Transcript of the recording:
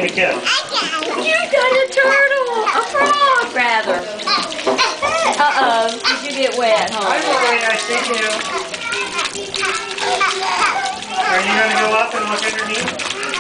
trying to catch? You got a turtle! A frog, rather. Uh-oh. Did you get wet, huh? Hi, Lori. I see you. Are you going to go up and look underneath?